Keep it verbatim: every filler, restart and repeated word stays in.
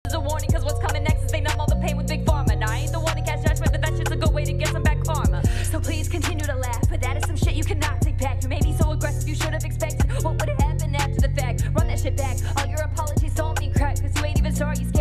a warning, cause what's coming next is they numb all the pain with big pharma. And I ain't the